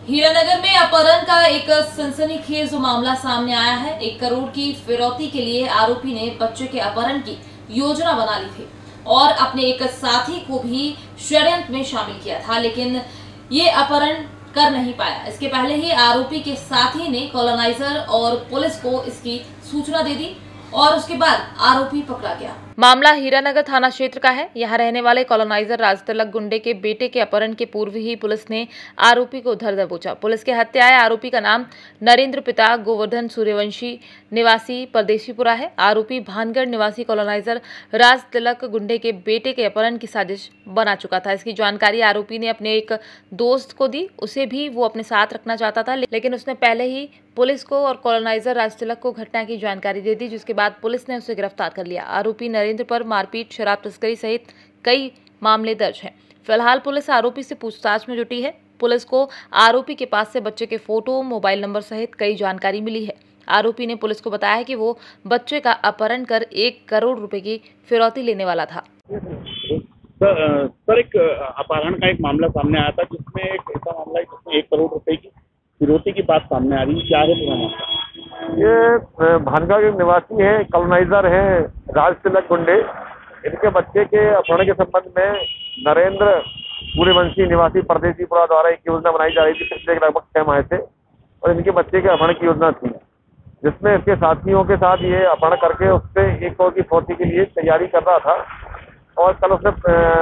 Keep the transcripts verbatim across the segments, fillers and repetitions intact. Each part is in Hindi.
हीरानगर में अपहरण का एक सनसनीखेज मामला सामने आया है। एक करोड़ की फिरौती के लिए आरोपी ने बच्चे के अपहरण की योजना बना ली थी और अपने एक साथी को भी षड्यंत्र में शामिल किया था, लेकिन ये अपहरण कर नहीं पाया। इसके पहले ही आरोपी के साथी ने कॉलोनाइजर और पुलिस को इसकी सूचना दे दी और उसके बाद आरोपी पकड़ा गया। मामला हीरानगर थाना क्षेत्र का है। यहाँ रहने वाले कॉलोनाइजर राजतिलक गुंडे के बेटे के अपहरण के पूर्व ही पुलिस ने आरोपी को धर दबोचा। पुलिस के हत्याए आरोपी का नाम नरेंद्र पिता गोवर्धन सूर्यवंशी निवासी परदेशीपुरा है। आरोपी भानगढ़ निवासी कॉलोनाइजर राजतिलक गुंडे के बेटे के अपहरण की साजिश बना चुका था। इसकी जानकारी आरोपी ने अपने एक दोस्त को दी। उसे भी वो अपने साथ रखना चाहता था, लेकिन उसने पहले ही पुलिस को और कॉलोनाइजर राजतिलक को घटना की जानकारी दे दी, जिसके बाद पुलिस ने उसे गिरफ्तार कर लिया। आरोपी नरेंद्र पर मारपीट, शराब तस्करी सहित कई मामले दर्ज हैं। फिलहाल पुलिस आरोपी से पूछताछ में जुटी है। पुलिस को आरोपी के पास से बच्चे के फोटो, मोबाइल नंबर सहित कई जानकारी मिली है। आरोपी ने पुलिस को बताया है कि वो बच्चे का अपहरण कर एक करोड़ रुपए की फिरौती लेने वाला था। सर, सर एक अपहरण का एक मामला सामने आया था, जिसमें एक ऐसा मामला है जिसमें एक करोड़ रुपए की फिरौती की बात सामने आ रही है। क्या है पूरा मामला? ये भानगढ़ निवासी है, कॉलोनाइजर है राजतिलक गुंडे। इनके बच्चे के अपहरण के संबंध में नरेंद्र सूर्यवंशी निवासी परदेशीपुरा द्वारा एक योजना बनाई जा रही थी पिछले लगभग छह माह से, और इनके बच्चे के अपहरण की योजना थी, जिसमें इसके साथियों के साथ ये अपहरण करके उससे एक करोड़ की फिरौती के लिए तैयारी कर रहा था। और कल उसने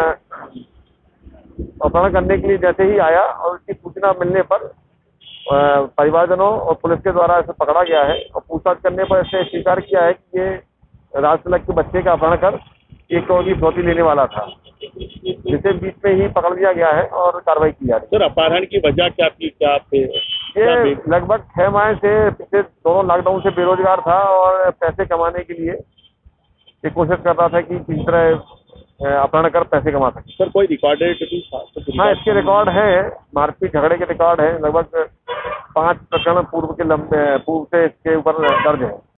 अपहरण करने के लिए जैसे ही आया और उसकी सूचना मिलने पर परिवारजनों और पुलिस के द्वारा इसे पकड़ा गया है और पूछताछ करने पर इसे स्वीकार किया है कि ये राजतिलक के बच्चे का अपहरण कर एक करोड़ की फिरौती लेने वाला था, जिसे बीच में ही पकड़ लिया गया है और कार्रवाई की जा रही है। सर, अपहरण की वजह क्या थी? क्या पे ये लगभग छह माह से पिछले दोनों लॉकडाउन से बेरोजगार था और पैसे कमाने के लिए ये कोशिश कर रहा था कि किस तरह अपहरण कर पैसे कमा सके। सर, कोई रिकॉर्डेड भी था? हाँ, इसके रिकॉर्ड है, मारपीट झगड़े के रिकॉर्ड है। लगभग पांच प्रकरण पूर्व के लंबे पूर्व से इसके ऊपर दर्ज है।